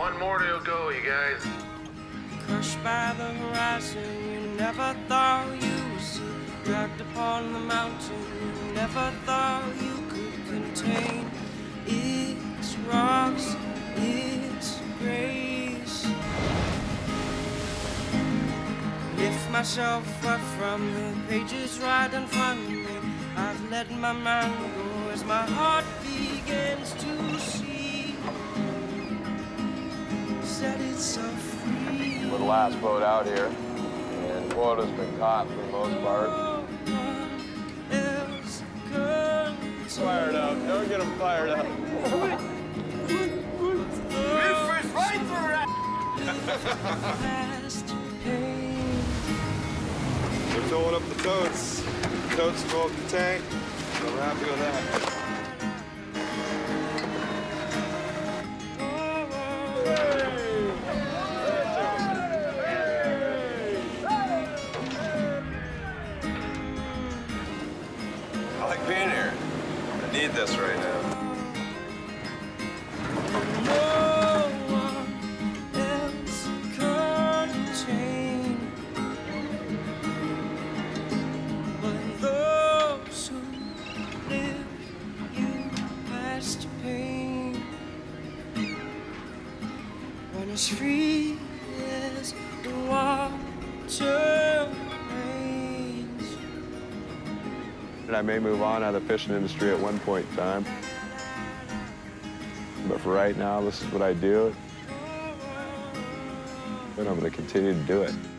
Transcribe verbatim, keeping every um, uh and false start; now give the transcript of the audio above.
one more to go, you guys. Crushed by the horizon, you never thought you would see. Dragged upon the mountain, you never thought you could contain. Its rocks, its grace. Lift myself up from the pages right in front of me. I've let my mind go as my heart begins to see. Set itself free. We're the last boat out here, and quota's been caught for the most part. Fired up. Don't get them fired up. Memphis right through it! They're filling up the totes. The totes fill up the tank. So we're happy with that. I like being here. I need this right now. As free as the water rains. And I may move on out of the fishing industry at one point in time. But for right now, this is what I do. And I'm going to continue to do it.